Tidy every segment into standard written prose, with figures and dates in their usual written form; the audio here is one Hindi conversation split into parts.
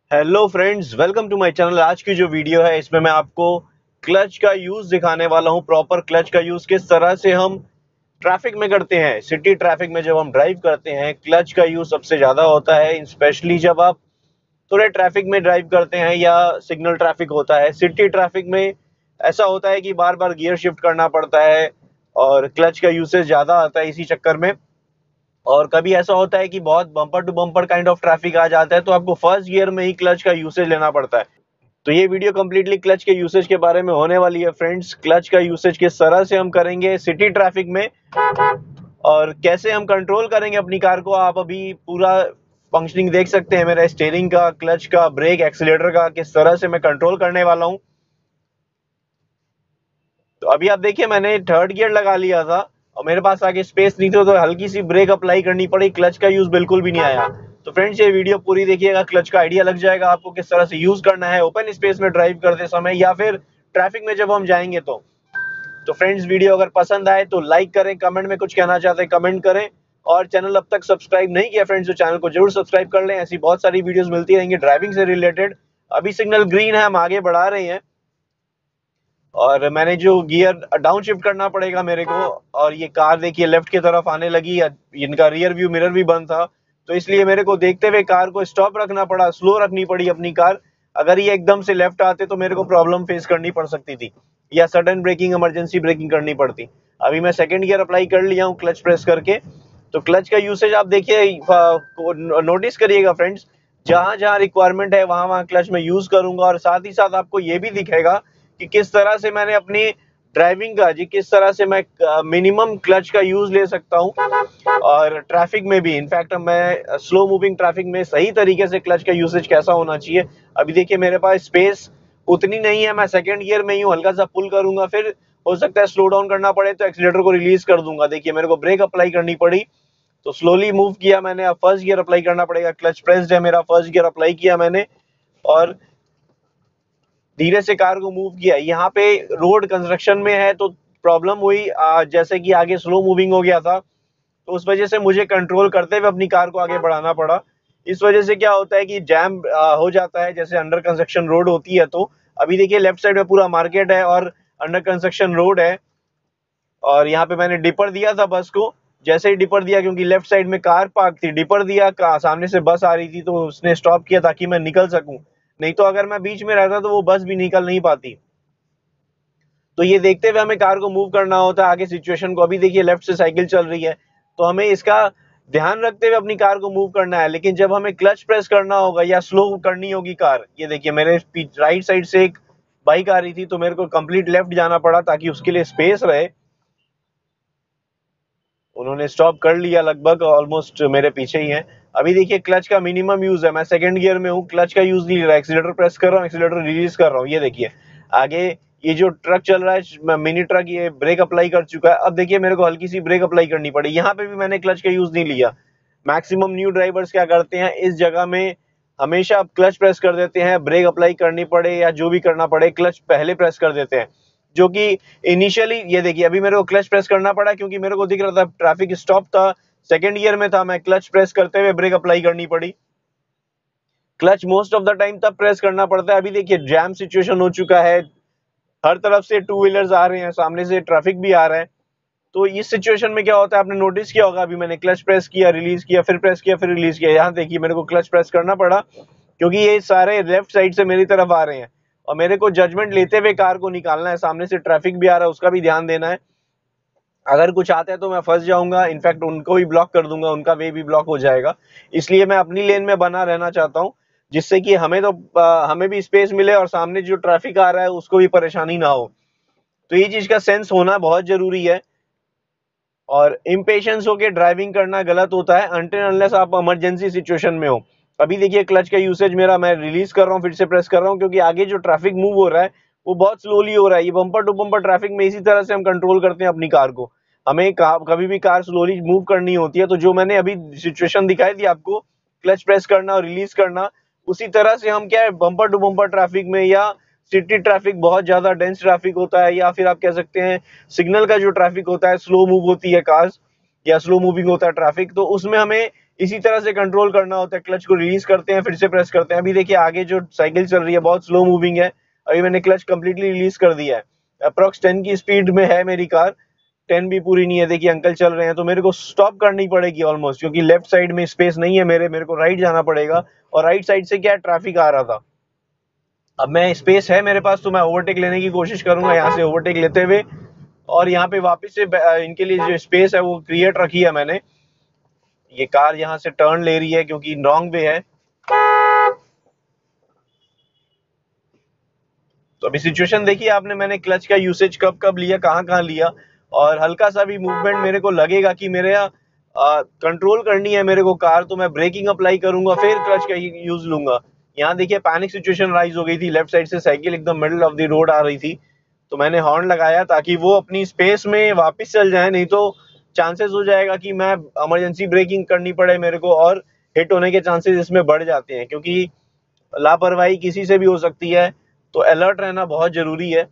Hello friends, welcome to my channel. आज की जो वीडियो है इसमें मैं आपको क्लच का यूज दिखाने वाला हूं। प्रॉपर क्लच का यूज किस तरह से हम ट्रैफिक में करते हैं। सिटी ट्रैफिक में जब हम ड्राइव करते हैं क्लच का यूज सबसे ज्यादा होता है, स्पेशली जब आप थोड़े ट्रैफिक में ड्राइव करते हैं या सिग्नल ट्रैफिक होता है। सिटी ट्रैफिक में ऐसा होता है कि बार बार गियर शिफ्ट करना पड़ता है और क्लच का यूसेज ज्यादा आता है इसी चक्कर में। और कभी ऐसा होता है कि बहुत bumper to bumper kind of traffic आ जाता है तो आपको फर्स्ट गियर में ही क्लच का यूसेज लेना पड़ता है। तो ये वीडियो कंप्लीटली क्लच के यूसेज के बारे में होने वाली है फ्रेंड्स। क्लच का यूसेज किस तरह से हम करेंगे सिटी ट्रैफिक में और कैसे हम कंट्रोल करेंगे अपनी कार को। आप अभी पूरा फंक्शनिंग देख सकते हैं मेरा स्टीयरिंग का, क्लच का, ब्रेक, एक्सीलरेटर का, किस तरह से मैं कंट्रोल करने वाला हूं। तो अभी आप देखिए मैंने थर्ड गियर लगा लिया था और मेरे पास आगे स्पेस नहीं थी तो हल्की सी ब्रेक अप्लाई करनी पड़ी, क्लच का यूज बिल्कुल भी नहीं आया। तो फ्रेंड्स ये वीडियो पूरी देखिएगा, क्लच का आइडिया लग जाएगा आपको किस तरह से यूज करना है ओपन स्पेस में ड्राइव करते समय या फिर ट्रैफिक में जब हम जाएंगे। तो फ्रेंड्स वीडियो अगर पसंद आए तो लाइक करें, कमेंट में कुछ कहना चाहते हैं कमेंट करें, और चैनल अब तक सब्सक्राइब नहीं किया फ्रेंड्स तो चैनल को जरूर सब्सक्राइब कर लें। ऐसी बहुत सारी वीडियोस मिलती रहेंगी ड्राइविंग से रिलेटेड। अभी सिग्नल ग्रीन है, हम आगे बढ़ा रहे हैं और मैंने जो गियर डाउन शिफ्ट करना पड़ेगा मेरे को। और ये कार देखिए लेफ्ट की तरफ आने लगी, इनका रियर व्यू मिरर भी बंद था तो इसलिए मेरे को देखते हुए कार को स्टॉप रखना पड़ा, स्लो रखनी पड़ी अपनी कार। अगर ये एकदम से लेफ्ट आते तो मेरे को प्रॉब्लम फेस करनी पड़ सकती थी या सडन ब्रेकिंग, इमरजेंसी ब्रेकिंग करनी पड़ती। अभी मैं सेकंड गियर अप्लाई कर लिया हूँ क्लच प्रेस करके। तो क्लच का यूसेज आप देखिए, नोटिस करिएगा फ्रेंड्स, जहां जहां रिक्वायरमेंट है वहां वहां क्लच में यूज करूंगा। और साथ ही साथ आपको ये भी दिखेगा कि किस तरह से मैंने अपनी ड्राइविंग का जी किस तरह से मैं मिनिमम क्लच का यूज ले सकता हूं और ट्रैफिक में भी। इनफैक्ट मैं स्लो मूविंग ट्रैफिक में सही तरीके से क्लच का यूसेज कैसा होना चाहिए। अभी देखिए मेरे पास स्पेस उतनी नहीं है, मैं सेकंड गियर में ही हूँ, हल्का सा पुल करूंगा, फिर हो सकता है स्लो डाउन करना पड़े तो एक्सीलेटर को रिलीज कर दूंगा। देखिए मेरे को ब्रेक अप्लाई करनी पड़ी तो स्लोली मूव किया मैंने। अब फर्स्ट गियर अप्लाई करना पड़ेगा, क्लच प्रेस्ड है मेरा, फर्स्ट गियर अप्लाई किया मैंने और धीरे से कार को मूव किया। यहाँ पे रोड कंस्ट्रक्शन में है तो प्रॉब्लम हुई, जैसे कि आगे स्लो मूविंग हो गया था तो उस वजह से मुझे कंट्रोल करते हुए अपनी कार को आगे बढ़ाना पड़ा। इस वजह से क्या होता है कि जैम हो जाता है जैसे अंडर कंस्ट्रक्शन रोड होती है। तो अभी देखिए लेफ्ट साइड में पूरा मार्केट है और अंडर कंस्ट्रक्शन रोड है और यहाँ पे मैंने डिपर दिया था बस को। जैसे ही डिपर दिया, क्योंकि लेफ्ट साइड में कार पार्क थी, डिपर दिया, सामने से बस आ रही थी तो उसने स्टॉप किया ताकि मैं निकल सकूं। नहीं तो अगर मैं बीच में रहता तो वो बस भी निकल नहीं पाती। तो ये देखते हुए हमें कार को मूव करना होता है आगे सिचुएशन को। अभी देखिए लेफ्ट से साइकिल चल रही है तो हमें इसका ध्यान रखते हुए अपनी कार को मूव करना है। लेकिन जब हमें क्लच प्रेस करना होगा या स्लो करनी होगी कार, ये देखिए मेरे राइट साइड से एक बाइक आ रही थी तो मेरे को कंप्लीट लेफ्ट जाना पड़ा ताकि उसके लिए स्पेस रहे। उन्होंने स्टॉप कर लिया, लगभग ऑलमोस्ट मेरे पीछे ही है। अभी देखिए क्लच का मिनिमम यूज है, मैं सेकंड गियर में हूँ, क्लच का यूज नहीं ले रहा, एक्सीलेटर प्रेस कर रहा हूँ, एक्सीलेटर रिलीज कर रहा हूँ। ये देखिए आगे ये जो ट्रक चल रहा है मिनी ट्रक, ये ब्रेक अप्लाई कर चुका है। अब देखिए मेरे को हल्की सी ब्रेक अप्लाई करनी पड़ी, यहाँ पे भी मैंने क्लच का यूज नहीं लिया। मैक्सिमम न्यू ड्राइवर्स क्या करते हैं इस जगह में, हमेशा क्लच प्रेस कर देते हैं, ब्रेक अप्लाई करनी पड़े या जो भी करना पड़े क्लच पहले प्रेस कर देते हैं। जो कि इनिशियली ये देखिए अभी मेरे को क्लच प्रेस करना पड़ा क्योंकि मेरे को दिख रहा था ट्रैफिक स्टॉप था, सेकंड गियर में था, मैं क्लच प्रेस करते हुए ब्रेक अप्लाई करनी पड़ी। Clutch most of the time तब प्रेस करना पड़ता है। अभी देखिए जैम सिचुएशन हो चुका है, हर तरफ से टू व्हीलर्स आ रहे हैं, सामने से ट्रैफिक भी आ रहा है। तो इस सिचुएशन में क्या होता है आपने नोटिस किया होगा, अभी मैंने क्लच प्रेस किया, रिलीज किया, फिर प्रेस किया, फिर रिलीज किया। यहाँ देखिए मेरे को क्लच प्रेस करना पड़ा क्योंकि ये सारे लेफ्ट साइड से मेरी तरफ आ रहे हैं और मेरे को जजमेंट लेते हुए कार को निकालना है। सामने से ट्रैफिक भी आ रहा है, उसका भी ध्यान देना है। अगर कुछ आता है तो मैं फंस जाऊंगा, इनफैक्ट उनको भी ब्लॉक कर दूंगा, उनका वे भी ब्लॉक हो जाएगा। इसलिए मैं अपनी लेन में बना रहना चाहता हूँ जिससे कि हमें भी स्पेस मिले और सामने जो ट्रैफिक आ रहा है उसको भी परेशानी ना हो। तो ये चीज का सेंस होना बहुत जरूरी है और इम्पेशंस होके ड्राइविंग करना गलत होता है अनटिल अनलेस आप इमरजेंसी सिचुएशन में हो। अभी देखिए क्लच का यूसेज मेरा, मैं रिलीज कर रहा हूँ, फिर से प्रेस कर रहा हूँ क्योंकि आगे जो ट्रैफिक मूव हो रहा है वो बहुत स्लोली हो रहा है। ये बम्पर टू बम्पर ट्रैफिक में इसी तरह से हम कंट्रोल करते हैं अपनी कार को। हमें कभी भी कार स्लोली मूव करनी होती है तो जो मैंने अभी सिचुएशन दिखाई थी आपको, क्लच प्रेस करना और रिलीज करना, उसी तरह से हम क्या है बम्पर टू बम्पर ट्रैफिक में या सिटी ट्रैफिक बहुत ज्यादा डेंस ट्रैफिक होता है या फिर आप कह सकते हैं सिग्नल का जो ट्रैफिक होता है, स्लो मूव होती है कार्स या स्लो मूविंग होता है ट्रैफिक, तो उसमें हमें इसी तरह से कंट्रोल करना होता है। क्लच को रिलीज करते हैं, फिर से प्रेस करते हैं। अभी देखिए आगे जो साइकिल चल रही है बहुत स्लो मूविंग है। अभी मैंने क्लच कंप्लीटली रिलीज कर दिया है। अप्रोक्स 10 की स्पीड में है मेरी कार, 10 भी पूरी नहीं है। देखिए अंकल चल रहे हैं, तो मेरे को स्टॉप करनी पड़ेगी ऑलमोस्ट, क्योंकि लेफ्ट साइड में स्पेस नहीं है मेरे को राइट जाना पड़ेगा। और राइट साइड से क्या ट्रैफिक आ रहा था। अब मैं स्पेस है मेरे पास, तो मैं ओवरटेक लेने की कोशिश करूंगा, यहाँ से ओवरटेक लेते हुए। और यहाँ पे वापस से इनके लिए जो स्पेस है वो क्रिएट रखी है मैंने। ये कार यहाँ से टर्न ले रही है क्योंकि रॉन्ग वे है। तो अभी सिचुएशन देखिए आपने, मैंने क्लच का यूसेज कब कब लिया, कहाँ कहाँ लिया। और हल्का सा भी मूवमेंट मेरे को लगेगा कि मेरे कंट्रोल करनी है मेरे को कार, तो मैं ब्रेकिंग अप्लाई करूंगा, फिर क्लच का यूज लूंगा। यहाँ देखिए पैनिक सिचुएशन राइज हो गई थी, लेफ्ट साइड से साइकिल एकदम मिडिल ऑफ द रोड आ रही थी। तो मैंने हॉर्न लगाया ताकि वो अपनी स्पेस में वापस चल जाए, नहीं तो चांसेस हो जाएगा कि मैं इमरजेंसी ब्रेकिंग करनी पड़े मेरे को, और हिट होने के चांसेस इसमें बढ़ जाते हैं, क्योंकि लापरवाही किसी से भी हो सकती है। तो अलर्ट रहना बहुत जरूरी है।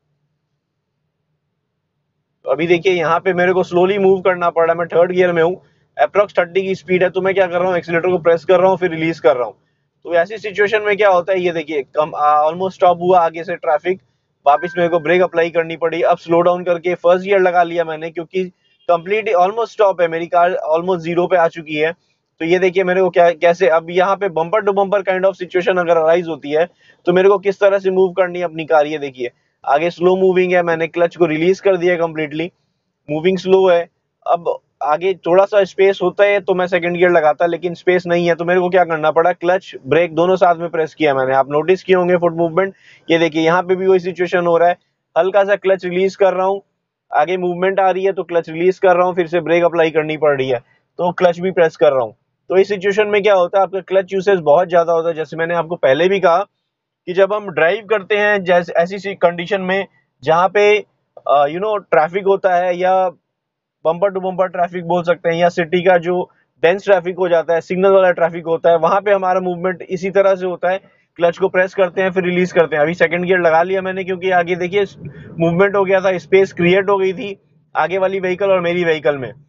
तो अभी देखिए यहाँ पे मेरे को स्लोली मूव करना पड़ रहा है, मैं थर्ड गियर में हूँ, अप्रोक्स 30 की स्पीड है। तो मैं क्या कर रहा हूँ, एक्सीलेटर को प्रेस कर रहा हूँ, फिर रिलीज कर रहा हूँ। तो ऐसी सिचुएशन में क्या होता है, ये देखिए कम ऑलमोस्ट स्टॉप हुआ आगे से ट्रैफिक, वापस मेरे को ब्रेक अप्लाई करनी पड़ी। अब स्लो डाउन करके फर्स्ट गियर लगा लिया मैंने, क्योंकि कंप्लीट ऑलमोस्ट स्टॉप है, मेरी कार ऑलमोस्ट जीरो पे आ चुकी है। तो ये देखिए मेरे को क्या कैसे, अब यहाँ पे bumper to bumper kind of situation अगर अराइज होती है, तो मेरे को किस तरह से मूव करनी है अपनी कार। ये देखिए आगे स्लो मूविंग है, मैंने क्लच को रिलीज कर दिया कंप्लीटली, मूविंग स्लो है। अब आगे थोड़ा सा स्पेस होता है तो मैं सेकंड गियर लगाता, लेकिन स्पेस नहीं है, तो मेरे को क्या करना पड़ा, क्लच ब्रेक दोनों साथ में प्रेस किया मैंने। आप नोटिस किए होंगे फुट मूवमेंट, ये देखिए यहाँ पे भी वही सिचुएशन हो रहा है। हल्का सा क्लच रिलीज कर रहा हूँ, आगे मूवमेंट आ रही है तो क्लच रिलीज कर रहा हूँ, फिर से ब्रेक अप्लाई करनी पड़ रही है, तो क्लच भी प्रेस कर रहा हूँ। तो इस सिचुएशन में क्या होता है, आपका क्लच यूसेज बहुत ज्यादा होता है। जैसे मैंने आपको पहले भी कहा कि जब हम ड्राइव करते हैं जैसे ऐसी कंडीशन में जहाँ पे ट्रैफिक होता है, या बम्पर टू बम्पर ट्रैफिक बोल सकते हैं, या सिटी का जो डेंस ट्रैफिक हो जाता है, सिग्नल वाला ट्रैफिक होता है, वहां पे हमारा मूवमेंट इसी तरह से होता है। क्लच को प्रेस करते हैं, फिर रिलीज करते हैं। अभी सेकंड गियर लगा लिया मैंने, क्योंकि आगे देखिए मूवमेंट हो गया था, स्पेस क्रिएट हो गई थी आगे वाली व्हीकल और मेरी व्हीकल में।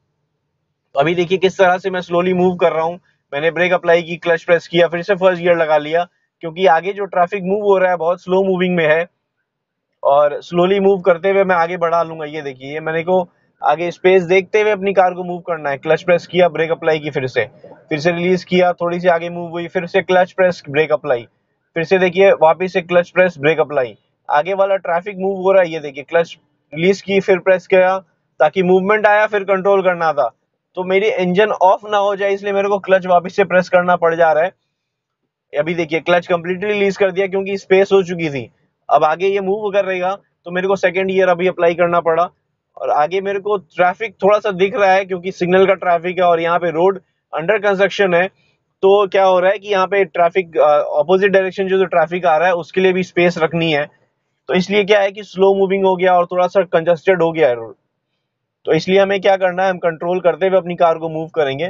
तो अभी देखिए किस तरह से मैं स्लोली मूव कर रहा हूँ। मैंने ब्रेक अप्लाई की, क्लच प्रेस किया, फिर से फर्स्ट गियर लगा लिया, क्योंकि आगे जो ट्रैफिक मूव हो रहा है बहुत स्लो मूविंग में है, और स्लोली मूव करते हुए मैं आगे बढ़ा लूंगा। ये देखिए ये मैंने को आगे स्पेस देखते हुए अपनी कार को मूव करना है। क्लच प्रेस किया, ब्रेक अप्लाई की, फिर से रिलीज किया, थोड़ी सी आगे मूव हुई, फिर से क्लच प्रेस, ब्रेक अप्लाई, फिर से देखिए वापिस से क्लच प्रेस, ब्रेक अप्लाई। आगे वाला ट्रैफिक मूव हो रहा है, ये देखिए क्लच रिलीज की, फिर प्रेस किया ताकि मूवमेंट आया, फिर कंट्रोल करना था। तो मेरी इंजन ऑफ ना हो जाए, इसलिए मेरे को क्लच वापस से प्रेस करना पड़ जा रहा है। अभी देखिए क्लच कंप्लीटली रिलीज कर दिया क्योंकि स्पेस हो चुकी थी। अब आगे ये मूव कर रहेगा, तो मेरे को सेकंड गियर अभी अप्लाई करना पड़ा। और आगे मेरे को ट्रैफिक थोड़ा सा दिख रहा है, क्योंकि सिग्नल का ट्रैफिक है और यहाँ पे रोड अंडर कंस्ट्रक्शन है। तो क्या हो रहा है कि यहाँ पे ट्रैफिक ऑपोजिट डायरेक्शन जो ट्रैफिक आ रहा है उसके लिए भी स्पेस रखनी है। तो इसलिए क्या है कि स्लो मूविंग हो गया और थोड़ा सा कंजस्टेड हो गया है रोड। तो इसलिए हमें क्या करना है, हम कंट्रोल करते हुए अपनी कार को मूव करेंगे।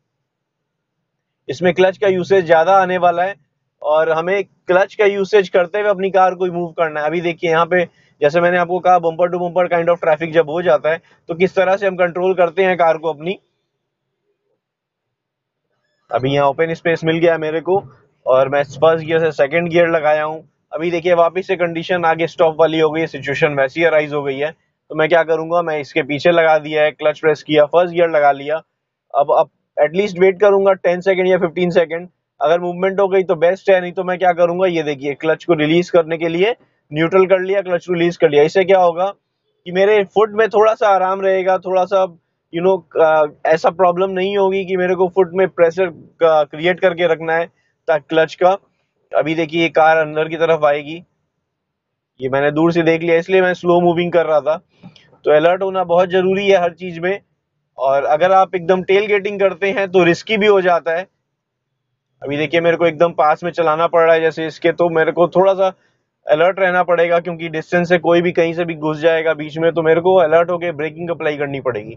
इसमें क्लच का यूसेज ज्यादा आने वाला है, और हमें क्लच का यूसेज करते हुए अपनी कार को मूव करना है। अभी देखिए यहाँ पे जैसे मैंने आपको कहा bumper to bumper kind of traffic जब हो जाता है, तो किस तरह से हम कंट्रोल करते हैं कार को अपनी। अभी यहाँ ओपन स्पेस मिल गया मेरे को, और मैं फर्स्ट गियर से सेकंड गियर लगाया हूँ। अभी देखिए वापिस से कंडीशन आगे स्टॉप वाली हो गई, सिचुएशन वैसी अराइज हो गई है। तो मैं क्या करूंगा, मैं इसके पीछे लगा दिया है, क्लच प्रेस किया, फर्स्ट गियर लगा लिया। अब एटलीस्ट वेट करूंगा 10 सेकंड या 15 सेकंड। अगर मूवमेंट हो गई तो बेस्ट है, नहीं तो मैं क्या करूंगा, ये देखिए क्लच को रिलीज करने के लिए न्यूट्रल कर लिया, क्लच रिलीज कर लिया। इससे क्या होगा कि मेरे फुट में थोड़ा सा आराम रहेगा, थोड़ा सा ऐसा प्रॉब्लम नहीं होगी कि मेरे को फुट में प्रेशर क्रिएट करके रखना है क्लच का। अभी देखिए ये कार अंदर की तरफ आएगी, ये मैंने दूर से देख लिया, इसलिए मैं स्लो मूविंग कर रहा था। तो अलर्ट होना बहुत जरूरी है हर चीज में, और अगर आप एकदम टेल गेटिंग करते हैं तो रिस्की भी हो जाता है। अभी देखिए मेरे को एकदम पास में चलाना पड़ रहा है जैसे इसके, तो मेरे को थोड़ा सा अलर्ट रहना पड़ेगा, क्योंकि डिस्टेंस से कोई भी कहीं से भी घुस जाएगा बीच में, तो मेरे को अलर्ट होकर ब्रेकिंग अप्लाई करनी पड़ेगी।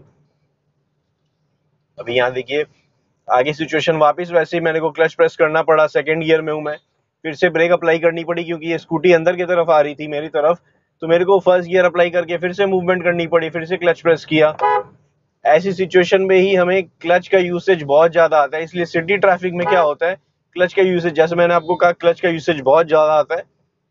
अभी यहाँ देखिए आगे सिचुएशन वापस वैसे ही मेरे को क्लच प्रेस करना पड़ा, सेकंड गियर में हूं मैं, फिर से ब्रेक अप्लाई करनी पड़ी क्योंकि ये स्कूटी अंदर की तरफ आ रही थी मेरी तरफ। तो मेरे को फर्स्ट गियर अप्लाई करके फिर से मूवमेंट करनी पड़ी, फिर से क्लच प्रेस किया, ऐसी सिचुएशन में ही हमें क्लच का यूसेज बहुत ज्यादा आता है। इसलिए सिटी ट्रैफिक में क्या होता है, क्लच का यूसेज, जैसे मैंने आपको कहा, क्लच का यूसेज बहुत ज्यादा आता है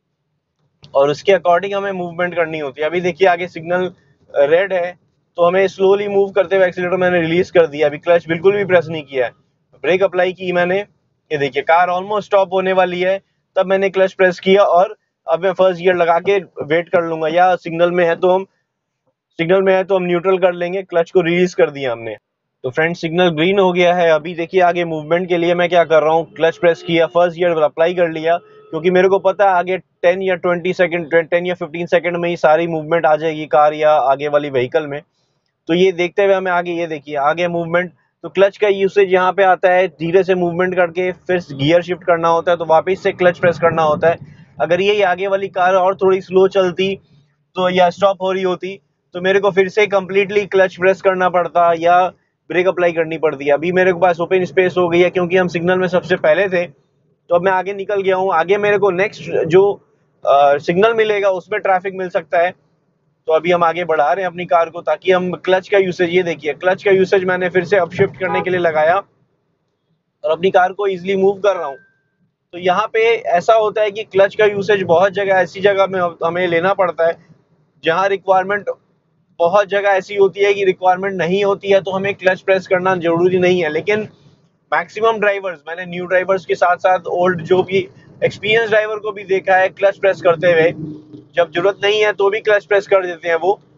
और उसके अकॉर्डिंग हमें मूवमेंट करनी होती है। अभी देखिए आगे सिग्नल रेड है तो हमें स्लोली मूव करते हुए एक्सीलरेटर मैंने रिलीज कर दिया, अभी क्लच बिल्कुल भी प्रेस नहीं किया है, ब्रेक अप्लाई की मैंने। ये देखिए कार ऑलमोस्ट स्टॉप होने वाली है, तब मैंने क्लच प्रेस किया और अब मैं फर्स्ट गियर लगा के वेट कर लूंगा, या सिग्नल में है तो हम न्यूट्रल कर लेंगे। क्लच को रिलीज कर दिया हमने। तो फ्रेंड सिग्नल ग्रीन हो गया है। अभी देखिए आगे मूवमेंट के लिए मैं क्या कर रहा हूँ, क्लच प्रेस किया, फर्स्ट गियर अप्लाई कर लिया, क्योंकि मेरे को पता है आगे 10 या 20 सेकंड 10 या 15 सेकंड में ही सारी मूवमेंट आ जाएगी कार या आगे वाली व्हीकल में। तो ये देखते हुए हमें आगे, ये देखिए आगे मूवमेंट, तो क्लच का यूसेज यहाँ पे आता है, धीरे से मूवमेंट करके फिर गियर शिफ्ट करना होता है, तो वापस से क्लच प्रेस करना होता है। अगर ये आगे वाली कार और थोड़ी स्लो चलती तो या स्टॉप हो रही होती तो मेरे को फिर से कंप्लीटली क्लच प्रेस करना पड़ता या ब्रेक अप्लाई करनी पड़ती। अभी मेरे पास ओपन स्पेस हो गई है क्योंकि हम सिग्नल में सबसे पहले थे, तो अब मैं आगे निकल गया हूँ। आगे मेरे को नेक्स्ट जो सिग्नल मिलेगा उसमें ट्रैफिक मिल सकता है, तो अभी हम आगे बढ़ा रहे हैं अपनी कार को ताकि हम क्लच का यूसेज, ये देखिए क्लच का यूसेज मैंने फिर से अपशिफ्ट करने के लिए लगाया और अपनी कार को इजिली मूव कर रहा हूँ। तो यहाँ पे ऐसा होता है कि क्लच का यूसेज बहुत जगह ऐसी जगह में हमें लेना पड़ता है जहाँ रिक्वायरमेंट, बहुत जगह ऐसी होती है कि रिक्वायरमेंट नहीं होती है तो हमें क्लच प्रेस करना जरूरी नहीं है। लेकिन मैक्सिमम ड्राइवर्स, मैंने न्यू ड्राइवर्स के साथ साथ ओल्ड जो भी एक्सपीरियंस ड्राइवर को भी देखा है क्लच प्रेस करते हुए, जब जरूरत नहीं है तो भी क्लच प्रेस कर देते हैं वो।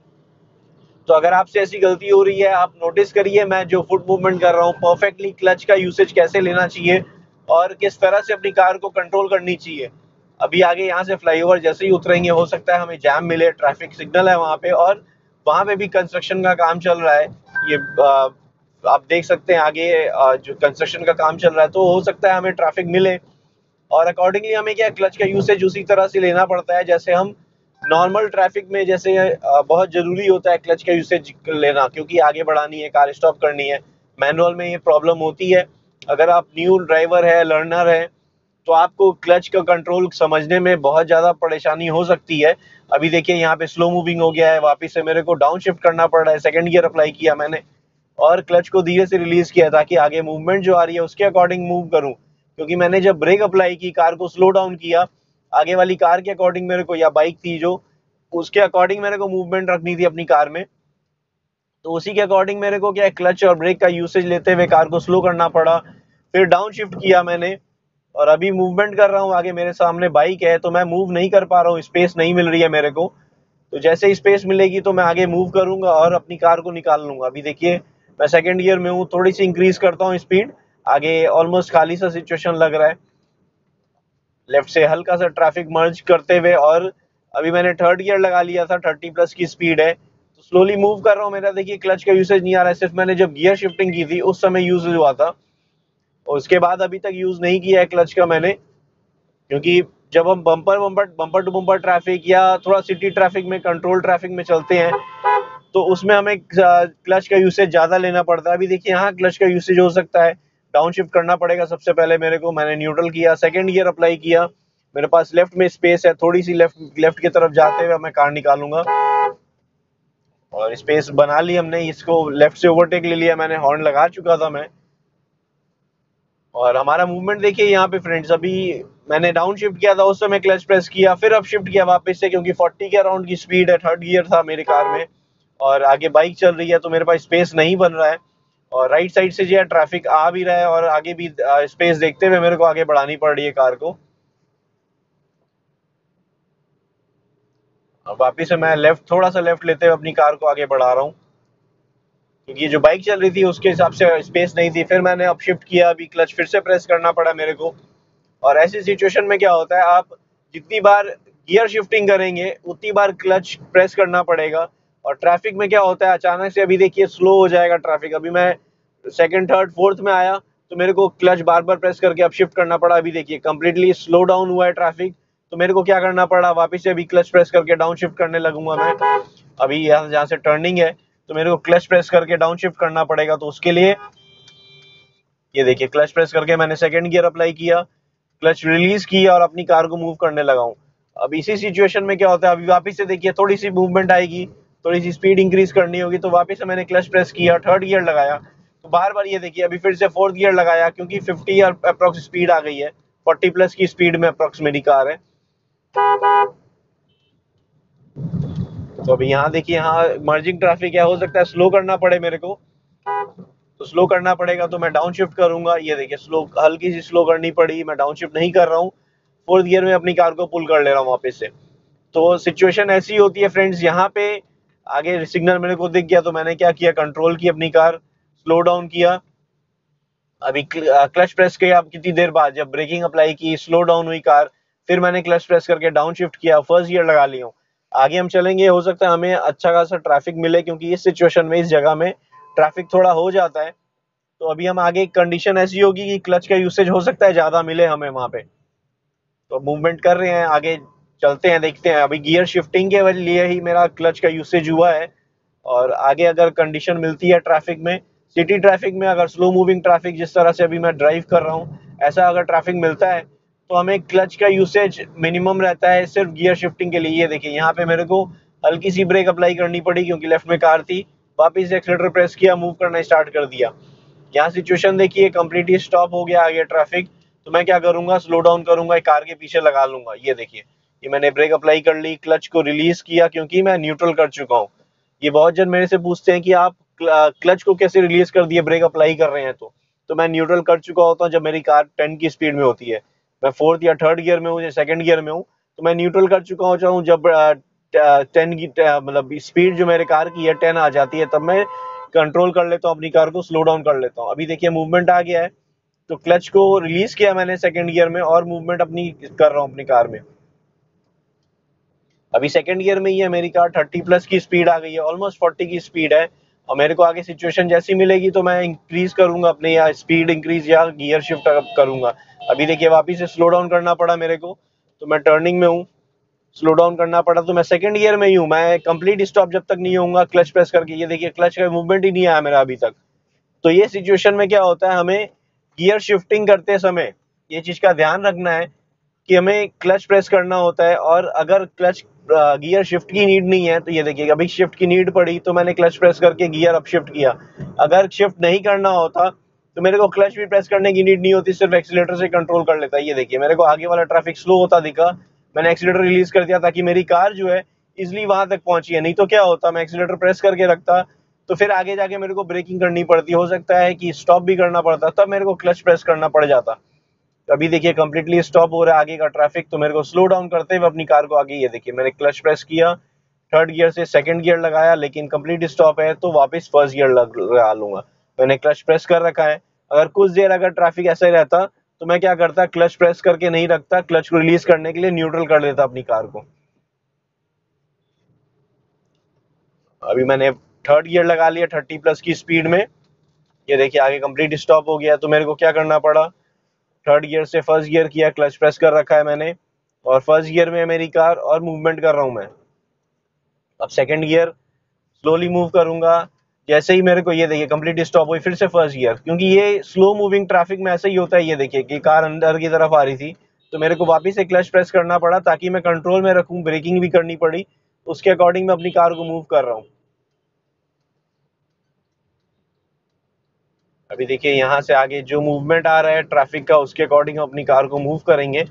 तो अगर आपसे ऐसी गलती हो रही है, आप नोटिस करिए मैं जो फुट मूवमेंट कर रहा हूँ परफेक्टली क्लच का यूसेज कैसे लेना चाहिए और किस तरह से अपनी कार को कंट्रोल करनी चाहिए। अभी आगे यहाँ से फ्लाईओवर जैसे ही उतरेंगे हो सकता है हमें जैम मिले, ट्रैफिक सिग्नल है वहाँ पे और वहाँ पे भी कंस्ट्रक्शन का काम चल रहा है। ये आप देख सकते हैं आगे जो कंस्ट्रक्शन का काम चल रहा है, तो हो सकता है हमें ट्रैफिक मिले और अकॉर्डिंगली हमें क्या क्लच का यूसेज उसी तरह से लेना पड़ता है जैसे हम नॉर्मल ट्रैफिक में, जैसे बहुत जरूरी होता है क्लच का यूसेज लेना क्योंकि आगे बढ़ानी है, कार स्टॉप करनी है। मैनुअल में ये प्रॉब्लम होती है। अगर आप न्यू ड्राइवर है, लर्नर है, तो आपको क्लच का कंट्रोल समझने में बहुत ज़्यादा परेशानी हो सकती है। अभी देखिए यहाँ पे स्लो मूविंग हो गया है, वापस से मेरे को डाउन शिफ्ट करना पड़ रहा है, सेकंड गियर अप्लाई किया मैंने और क्लच को धीरे से रिलीज किया ताकि आगे मूवमेंट जो आ रही है उसके अकॉर्डिंग मूव करूं। क्योंकि मैंने जब ब्रेक अप्लाई की, कार को स्लो डाउन किया, आगे वाली कार के अकॉर्डिंग मेरे को, या बाइक थी जो, उसके अकॉर्डिंग मेरे को मूवमेंट रखनी थी अपनी कार में, तो उसी के अकॉर्डिंग मेरे को क्या क्लच और ब्रेक का यूसेज लेते हुए कार को स्लो करना पड़ा। फिर डाउन शिफ्ट किया मैंने और अभी मूवमेंट कर रहा हूँ। आगे मेरे सामने बाइक है तो मैं मूव नहीं कर पा रहा हूँ, स्पेस नहीं मिल रही है मेरे को। तो जैसे ही स्पेस मिलेगी तो मैं आगे मूव करूंगा और अपनी कार को निकाल लूंगा। अभी देखिए मैं सेकंड गियर में हूँ, थोड़ी सी इंक्रीज करता हूँ स्पीड, आगे ऑलमोस्ट खाली सा सिचुएशन लग रहा है, लेफ्ट से हल्का सा ट्रैफिक मर्ज करते हुए, और अभी मैंने थर्ड गियर लगा लिया था, 30+ की स्पीड है, तो स्लोली मूव कर रहा हूँ। मेरा देखिए क्लच का यूसेज नहीं आ रहा है, सिर्फ मैंने जब गियर शिफ्टिंग की थी उस समय यूज हुआ था और उसके बाद अभी तक यूज नहीं किया है क्लच का मैंने। क्योंकि जब हम बम्पर टू बम्पर ट्रैफिक या थोड़ा सिटी ट्रैफिक में, कंट्रोल ट्रैफिक में चलते हैं तो उसमें हमें क्लच का यूसेज ज्यादा लेना पड़ता है। अभी देखिए यहाँ क्लच का यूसेज हो सकता है, डाउन शिफ्ट करना पड़ेगा सबसे पहले मेरे को। मैंने न्यूट्रल किया, सेकंड गियर अप्लाई किया, मेरे पास लेफ्ट में स्पेस है, थोड़ी सी लेफ्ट की तरफ जाते हुए मैं कार निकालूंगा और स्पेस बना ली हमने। इसको लेफ्ट से ओवरटेक ले लिया मैंने, हॉर्न लगा चुका था मैं। और हमारा मूवमेंट देखिए यहाँ पे फ्रेंड्स, अभी मैंने डाउन शिफ्ट किया था उस समय क्लच प्रेस किया, फिर अप शिफ्ट किया वापस से क्योंकि 40 के अराउंड की स्पीड है, थर्ड गियर था मेरी कार में और आगे बाइक चल रही है तो मेरे पास स्पेस नहीं बन रहा है और राइट साइड से जो है ट्रैफिक आ भी रहा है और आगे भी स्पेस देखते हुए मेरे को आगे बढ़ानी पड़ रही है कार को। वापिस से मैं थोड़ा सा लेफ्ट लेते हुए अपनी कार को आगे बढ़ा रहा हूँ क्योंकि जो बाइक चल रही थी उसके हिसाब से स्पेस नहीं थी। फिर मैंने अप शिफ्ट किया, अभी क्लच फिर से प्रेस करना पड़ा मेरे को। और ऐसी सिचुएशन में क्या होता है, आप जितनी बार गियर शिफ्टिंग करेंगे उतनी बार क्लच प्रेस करना पड़ेगा। और ट्रैफिक में क्या होता है, अचानक से अभी देखिए स्लो हो जाएगा ट्रैफिक। अभी मैं सेकंड थर्ड फोर्थ में आया तो मेरे को क्लच बार बार प्रेस करके अप शिफ्ट करना पड़ा। अभी देखिए कंप्लीटली स्लो डाउन हुआ है ट्रैफिक, तो मेरे को क्या करना पड़ा, वापस से अभी क्लच प्रेस करके डाउन शिफ्ट करने लगूंगा मैं। अभी यहाँ जहाँ से टर्निंग है तो मेरे को क्लच प्रेस करके डाउन शिफ्ट करना पड़ेगा, तो उसके लिए ये देखिए क्लच प्रेस करके मैंने सेकंड गियर अप्लाई किया, क्लच रिलीज किया और अपनी कार को मूव करने लगा हूँ। अब इसी सिचुएशन में क्या होता है, अभी वापस से देखिए थोड़ी सी मूवमेंट आएगी थोड़ी सी स्पीड इंक्रीज करनी होगी, तो वापस से मैंने क्लच प्रेस किया, थर्ड गियर लगाया, तो बार बार ये देखिए अभी फिर से फोर्थ गियर लगाया, क्योंकि 50 अप्रोक्स स्पीड आ गई है, 40 प्लस की स्पीड में अप्रोक्स मेरी कार है। तो अभी यहाँ देखिए, यहाँ मर्जिंग ट्रैफिक है, हो सकता है स्लो करना पड़े मेरे को, तो स्लो करना पड़ेगा, तो मैं डाउन शिफ्ट करूंगा। ये देखिए स्लो, हल्की सी स्लो करनी पड़ी, मैं डाउन शिफ्ट नहीं कर रहा हूँ, फोर्थ गियर में अपनी कार को पुल कर ले रहा हूँ वापस से। तो सिचुएशन ऐसी होती है फ्रेंड्स, यहाँ पे आगे सिग्नल मेरे को दिख गया, तो मैंने क्या किया, कंट्रोल की अपनी कार, स्लो डाउन किया। अभी क्लच प्रेस किया, अब कितनी देर बाद जब ब्रेकिंग अप्लाई की, स्लो डाउन हुई कार, फिर मैंने क्लच प्रेस करके डाउन शिफ्ट किया, फर्स्ट गियर लगा लिया हूँ। आगे हम चलेंगे, हो सकता है हमें अच्छा खासा ट्रैफिक मिले, क्योंकि इस सिचुएशन में, इस जगह में ट्रैफिक थोड़ा हो जाता है। तो अभी हम आगे, कंडीशन ऐसी होगी कि क्लच का यूसेज हो सकता है ज्यादा मिले हमें वहां पे, तो मूवमेंट कर रहे हैं, आगे चलते हैं, देखते हैं। अभी गियर शिफ्टिंग के लिए ही मेरा क्लच का यूसेज हुआ है, और आगे अगर कंडीशन मिलती है ट्रैफिक में, सिटी ट्रैफिक में, अगर स्लो मूविंग ट्रैफिक जिस तरह से अभी मैं ड्राइव कर रहा हूँ, ऐसा अगर ट्रैफिक मिलता है, तो हमें क्लच का यूसेज मिनिमम रहता है सिर्फ गियर शिफ्टिंग के लिए। ये देखिए यहाँ पे मेरे को हल्की सी ब्रेक अप्लाई करनी पड़ी, क्योंकि लेफ्ट में कार थी, वापिस से एक्सीलरेटर प्रेस किया, मूव करना स्टार्ट कर दिया। यहाँ सिचुएशन देखिए कंप्लीटली स्टॉप हो गया आगे ट्रैफिक, तो मैं क्या करूंगा, स्लो डाउन करूंगा, एक कार के पीछे लगा लूंगा। ये देखिए, ये मैंने ब्रेक अप्लाई कर ली, क्लच को रिलीज किया, क्योंकि मैं न्यूट्रल कर चुका हूँ। ये बहुत जन मेरे से पूछते हैं कि आप क्लच को कैसे रिलीज कर दिए, ब्रेक अप्लाई कर रहे हैं, तो मैं न्यूट्रल कर चुका होता हूँ जब मेरी कार 10 की स्पीड में होती है। मैं फोर्थ या थर्ड गियर में हूँ या सेकंड गियर में हूँ, तो मैं न्यूट्रल कर चुका होता हूँ जब 10 की मतलब स्पीड जो मेरे कार की है 10 आ जाती है, तब मैं कंट्रोल कर लेता हूँ अपनी कार को, स्लो डाउन कर लेता हूँ। अभी देखिए मूवमेंट आ गया है, तो क्लच को रिलीज किया मैंने सेकंड गियर में, और मूवमेंट अपनी कर रहा हूँ अपनी कार में। अभी सेकंड गियर में ही है मेरी कार, 30 प्लस की स्पीड आ गई है, ऑलमोस्ट 40 की स्पीड है, और मेरे को आगे सिचुएशन जैसी मिलेगी तो मैं इंक्रीज करूंगा अपने, या स्पीड इंक्रीज या गियर शिफ्ट करूंगा। अभी देखिए वापिस से स्लो डाउन करना पड़ा मेरे को, तो मैं टर्निंग में हूँ, स्लो डाउन करना पड़ा, तो मैं सेकंड गियर में ही हूँ, मैं कंप्लीट स्टॉप जब तक नहीं होऊंगा क्लच प्रेस करके। ये देखिए क्लच का मूवमेंट ही नहीं आया मेरा अभी तक। तो ये सिचुएशन में क्या होता है, हमें गियर शिफ्टिंग करते समय ये चीज का ध्यान रखना है कि हमें क्लच प्रेस करना होता है, और अगर क्लच गियर शिफ्ट की नीड नहीं है, तो ये देखिए अभी शिफ्ट की नीड पड़ी, तो मैंने क्लच प्रेस करके गियर अप शिफ्ट किया। अगर शिफ्ट नहीं करना होता, तो मेरे को क्लच भी प्रेस करने की नीड नहीं होती, सिर्फ एक्सीलेटर से कंट्रोल कर लेता। ये देखिए मेरे को आगे वाला ट्रैफिक स्लो होता दिखा, मैंने एक्सीलेटर रिलीज कर दिया, ताकि मेरी कार जो है इजिली वहां तक पहुंची है। नहीं तो क्या होता, मैं एक्सीलेटर प्रेस करके रखता, तो फिर आगे जाके मेरे को ब्रेकिंग करनी पड़ती, हो सकता है कि स्टॉप भी करना पड़ता, तब मेरे को क्लच प्रेस करना पड़ जाता। अभी देखिए कंप्लीटली स्टॉप हो रहा है आगे का ट्रैफिक, तो मेरे को स्लो डाउन करते हुए अपनी कार को आगे, ये देखिए मैंने क्लच प्रेस किया, थर्ड गियर से सेकंड गियर लगाया, लेकिन कंप्लीट स्टॉप है, तो वापस फर्स्ट गियर लगा लूंगा। मैंने क्लच प्रेस कर रखा है। अगर कुछ देर अगर ट्रैफिक ऐसा ही रहता, तो मैं क्या करता, क्लच प्रेस करके नहीं रखता, क्लच को रिलीज करने के लिए न्यूट्रल कर देता अपनी कार को। अभी मैंने थर्ड गियर लगा लिया 30 प्लस की स्पीड में। ये देखिए आगे कंप्लीट स्टॉप हो गया, तो मेरे को क्या करना पड़ा, थर्ड गियर से फर्स्ट गियर किया, क्लच प्रेस कर रखा है मैंने, और फर्स्ट गियर में है मेरी कार, और मूवमेंट कर रहा हूं मैं। अब सेकंड गियर स्लोली मूव करूंगा, जैसे ही मेरे को, ये देखिए कंप्लीट स्टॉप हुई, फिर से फर्स्ट गियर, क्योंकि ये स्लो मूविंग ट्रैफिक में ऐसा ही होता है। ये देखिए कि कार अंदर की तरफ आ रही थी, तो मेरे को वापस से क्लच प्रेस करना पड़ा, ताकि मैं कंट्रोल में रखूं, ब्रेकिंग भी करनी पड़ी, उसके अकॉर्डिंग मैं अपनी कार को मूव कर रहा हूँ। अभी देखिए यहाँ से आगे जो मूवमेंट आ रहा है ट्रैफिक का, उसके अकॉर्डिंग हम अपनी कार को मूव करेंगे।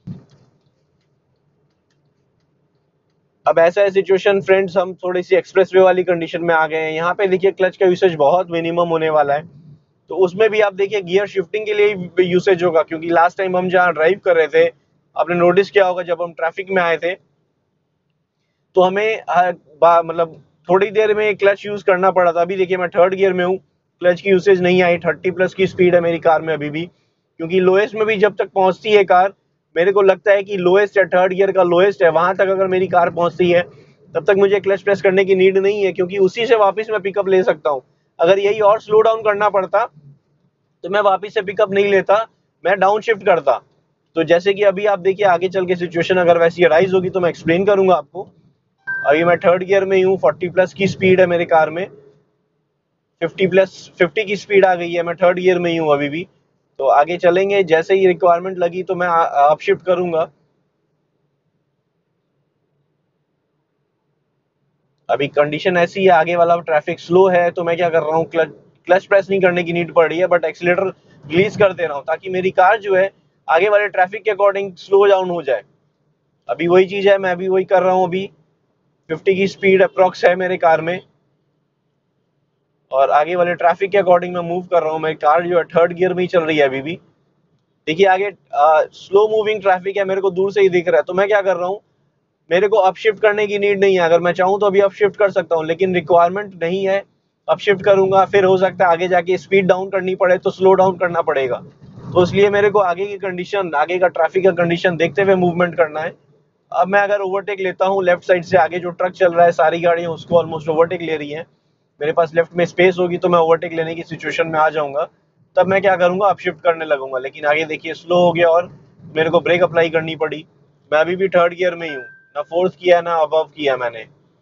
अब ऐसा है सिचुएशन फ्रेंड्स, हम थोड़ी सी एक्सप्रेसवे वाली कंडीशन में आ गए हैं। यहाँ पे देखिए क्लच का यूसेज बहुत मिनिमम होने वाला है, तो उसमें भी आप देखिए गियर शिफ्टिंग के लिए यूसेज होगा, क्योंकि लास्ट टाइम हम जहाँ ड्राइव कर रहे थे, आपने नोटिस किया होगा, जब हम ट्रैफिक में आए थे, तो हमें मतलब थोड़ी देर में क्लच यूज करना पड़ा था। अभी देखिए मैं थर्ड गियर में हूँ, क्लच की यूसेज नहीं आई, 30 प्लस की स्पीड है मेरी कार में अभी भी, क्योंकि लोएस्ट में भी जब तक पहुंचती है कार, मेरे को लगता है कि लोएस्ट या थर्ड गियर का लोएस्ट है, वहां तक अगर मेरी कार पहुंचती है, तब तक मुझे क्लच प्रेस करने की नीड नहीं है, क्योंकि उसी से वापस मैं पिकअप ले सकता हूँ। अगर यही और स्लो डाउन करना पड़ता, तो मैं वापस से पिकअप नहीं लेता, मैं डाउन शिफ्ट करता। तो जैसे कि अभी आप देखिए आगे चल के सिचुएशन अगर वैसी अराइज होगी, तो मैं एक्सप्लेन करूंगा आपको। अभी मैं थर्ड गियर में हूँ, 40 प्लस की स्पीड है मेरी कार में, 50 की स्पीड आ गई है, मैं थर्ड गियर में ही हूँ अभी भी। तो आगे चलेंगे, जैसे ही रिक्वायरमेंट लगी तो मैं अप शिफ्ट करूंगा। अभी कंडीशन ऐसी है, आगे वाला ट्रैफिक स्लो है, तो मैं क्या कर रहा हूँ, क्लच प्रेस नहीं करने की नीड पड़ रही है, बट एक्सीलेटर रिलीज कर दे रहा हूँ ताकि मेरी कार जो है आगे वाले ट्रैफिक के अकॉर्डिंग स्लो डाउन हो जाए। अभी वही चीज है, मैं अभी वही कर रहा हूँ। अभी 50 की स्पीड अप्रोक्स है मेरे कार में, और आगे वाले ट्रैफिक के अकॉर्डिंग मैं मूव कर रहा हूँ। मेरी कार जो है थर्ड गियर में ही चल रही है अभी भी। देखिए आगे स्लो मूविंग ट्रैफिक है, मेरे को दूर से ही दिख रहा है, तो मैं क्या कर रहा हूँ, मेरे को अपशिफ्ट करने की नीड नहीं है। अगर मैं चाहूँ तो अभी अपशिफ्ट कर सकता हूँ, लेकिन रिक्वायरमेंट नहीं है। अपशिफ्ट करूंगा फिर हो सकता है आगे जाके स्पीड डाउन करनी पड़े, तो स्लो डाउन करना पड़ेगा। तो इसलिए मेरे को आगे की कंडीशन, आगे का ट्रैफिक का कंडीशन देखते हुए मूवमेंट करना है। अब मैं अगर ओवरटेक लेता हूँ लेफ्ट साइड से, आगे जो ट्रक चल रहा है सारी गाड़ियां उसको ऑलमोस्ट ओवरटेक ले रही हैं, मेरे पास लेफ्ट में स्पेस होगी तो मैं ओवरटेक लेने की सिचुएशन में आ जाऊंगा। तब मैं क्या करूंगा, अपशिफ्ट करने लगूंगा। लेकिन आगे देखिए स्लो हो गया और मेरे को ब्रेक अप्लाई करनी पड़ी। मैं अभी भी थर्ड गियर में ही हूँ, ना फोर्थ किया ना अबव किया मैंने।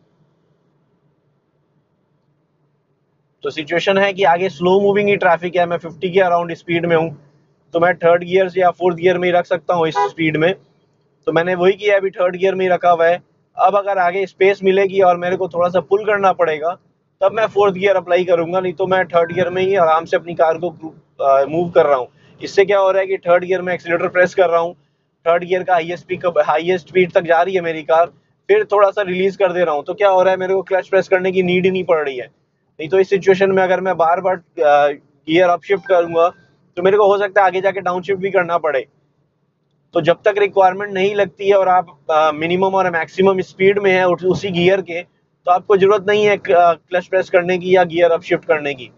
तो सिचुएशन है कि आगे स्लो मूविंग ही ट्रैफिक है, मैं 50 के अराउंड स्पीड में हूँ, तो मैं थर्ड गियर से या फोर्थ गियर में ही रख सकता हूँ इस स्पीड में। तो मैंने वही किया, अभी थर्ड गियर में ही रखा हुआ है। अब अगर आगे स्पेस मिलेगी और मेरे को थोड़ा सा पुल करना पड़ेगा, तब मैं फोर्थ गियर अप्लाई करूंगा, नहीं तो मैं थर्ड गियर में ही आराम से अपनी कार को मूव कर रहा हूँ। इससे क्या हो रहा है कि थर्ड गियर में एक्सीलेटर प्रेस कर रहा हूँ, थर्ड गियर का हाईएस्ट स्पीड तक जा रही है मेरी कार, फिर थोड़ा सा रिलीज कर दे रहा हूँ, तो क्या हो रहा है, मेरे को क्लच प्रेस करने की नीड ही नहीं पड़ रही है। नहीं तो इस सिचुएशन में अगर मैं बार बार गियर अपशिफ्ट करूंगा, तो मेरे को हो सकता है आगे जाके डाउनशिफ्ट भी करना पड़े। तो जब तक रिक्वायरमेंट नहीं लगती है और आप मिनिमम और मैक्सिमम स्पीड में है उसी गियर के, तो आपको जरूरत नहीं है क्लच प्रेस करने की या गियर अपशिफ्ट करने की।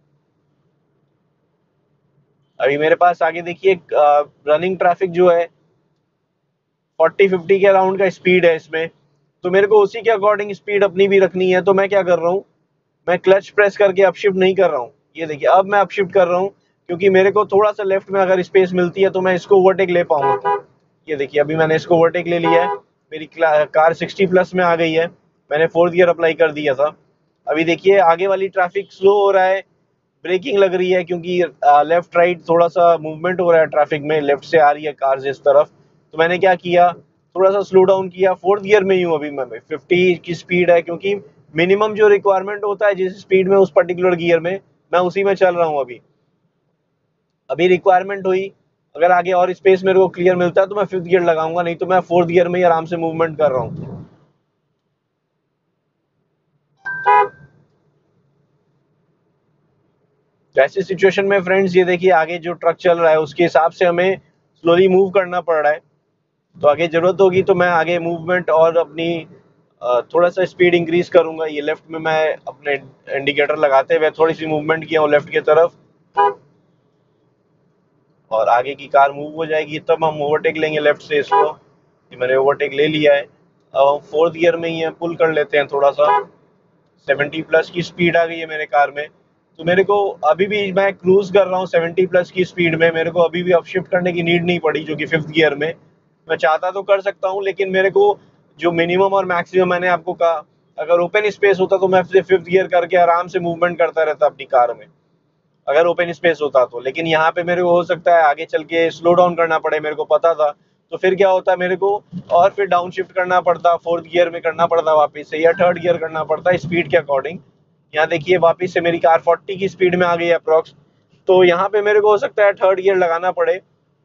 अभी मेरे पास आगे देखिए रनिंग ट्रैफिक जो है 40-50 के अराउंड का स्पीड है इसमें, तो मेरे को उसी के अकॉर्डिंग स्पीड अपनी भी रखनी है। तो मैं क्या कर रहा हूँ, मैं क्लच प्रेस करके अपशिफ्ट नहीं कर रहा हूँ। ये देखिए अब मैं अपशिफ्ट कर रहा हूँ, क्योंकि मेरे को थोड़ा सा लेफ्ट में अगर स्पेस मिलती है तो मैं इसको ओवरटेक ले पाऊंगा। ये देखिए अभी मैंने इसको ओवरटेक ले लिया है, मेरी कार 60 प्लस में आ गई है, मैंने फोर्थ गियर अप्लाई कर दिया था। अभी देखिए आगे वाली ट्रैफिक स्लो हो रहा है, ब्रेकिंग लग रही है, क्योंकि लेफ्ट राइट थोड़ा सा मूवमेंट हो रहा है ट्रैफिक में, लेफ्ट से आ रही है कार इस तरफ। तो मैंने क्या किया, थोड़ा सा स्लो डाउन किया, फोर्थ गियर में ही हूँ अभी मैं, 50 की स्पीड है, क्योंकि मिनिमम जो रिक्वायरमेंट होता है जिस स्पीड में उस पर्टिकुलर गियर में, मैं उसी में चल रहा हूँ अभी। अभी रिक्वायरमेंट हुई, अगर आगे और स्पेस मेरे को क्लियर मिलता है तो मैं फिफ्थ गियर लगाऊंगा, नहीं तो मैं फोर्थ गियर में ही आराम से मूवमेंट कर रहा हूँ। तो ऐसी सिचुएशन में फ्रेंड्स ये देखिए आगे जो ट्रक चल रहा है उसके हिसाब से हमें स्लोली मूव करना पड़ रहा है। तो आगे जरूरत होगी तो मैं आगे मूवमेंट और अपनी थोड़ा सा स्पीड इंक्रीज करूंगा। ये लेफ्ट में मैं अपने इंडिकेटर लगाते हुए थोड़ी सी मूवमेंट किया हूँ लेफ्ट की तरफ, और आगे की कार मूव हो जाएगी तब हम ओवरटेक लेंगे लेफ्ट से इसको। ये मैंने ओवरटेक ले लिया है, अब हम फोर्थ गियर में ही है, पुल कर लेते हैं थोड़ा सा। 70 प्लस की स्पीड आ गई है मेरे कार में, तो मेरे को अभी भी मैं क्रूज कर रहा हूँ 70 प्लस की स्पीड में, मेरे को अभी भी अपशिफ्ट करने की नीड नहीं पड़ी, जो कि फिफ्थ गियर में। मैं चाहता तो कर सकता हूँ, लेकिन मेरे को जो मिनिमम और मैक्सिमम मैंने आपको कहा, अगर ओपन स्पेस होता तो मैं फिफ्थ गियर करके आराम से मूवमेंट करता रहता अपनी कार में, अगर ओपन स्पेस होता तो। लेकिन यहाँ पे मेरे को हो सकता है आगे चल के स्लो डाउन करना पड़े, मेरे को पता था, तो फिर क्या होता मेरे को, और फिर डाउन शिफ्ट करना पड़ता, फोर्थ गियर में करना पड़ता वापस से, या थर्ड गियर करना पड़ता स्पीड के अकॉर्डिंग। यहाँ देखिए वापस से मेरी कार 40 की स्पीड में आ गई है अप्रोक्स, तो यहाँ पे मेरे को हो सकता है थर्ड गियर लगाना पड़े।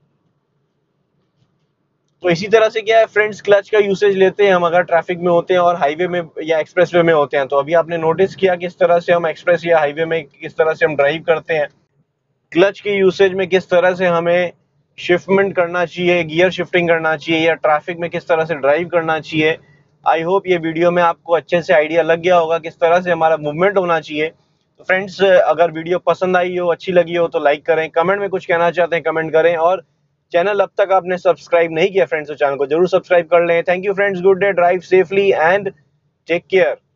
तो इसी तरह से क्या है फ्रेंड्स, क्लच का यूसेज लेते हैं हम अगर ट्रैफिक में होते हैं और हाईवे में या एक्सप्रेसवे में होते हैं। तो अभी आपने नोटिस किया किस तरह से हम एक्सप्रेस या हाईवे में किस तरह से हम ड्राइव करते हैं, क्लच के यूसेज में किस तरह से हमें शिफ्टमेंट करना चाहिए, गियर शिफ्टिंग करना चाहिए, या ट्रैफिक में किस तरह से ड्राइव करना चाहिए। आई होप ये वीडियो में आपको अच्छे से आइडिया लग गया होगा किस तरह से हमारा मूवमेंट होना चाहिए। तो फ्रेंड्स अगर वीडियो पसंद आई हो, अच्छी लगी हो, तो लाइक करें, कमेंट में कुछ कहना चाहते हैं कमेंट करें, और चैनल अब तक आपने सब्सक्राइब नहीं किया फ्रेंड्स तो चैनल को जरूर सब्सक्राइब कर लें। Thank you friends, good day, drive safely and take care.